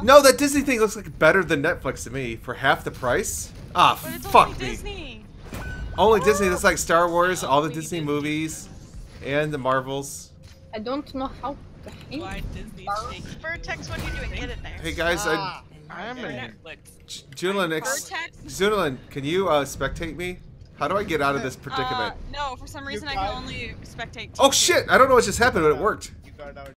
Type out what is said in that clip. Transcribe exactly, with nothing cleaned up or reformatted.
No, that Disney thing looks like better than Netflix to me for half the price. Ah, But it's fuck only me. Disney. Only Disney. That's like Star Wars, all the Disney movies, and the Marvels. I don't know how to hate Why Disney shake? Vertex, what are you doing? Get in there. Hey guys, Ah, I'm okay. in Netflix. Junlin, ex Vertex? Junlin, can you uh, spectate me? How do I get out of this predicament? Uh, no, for some reason I got- can only spectate. Oh two. shit! I don't know what just happened, but it worked. You got out.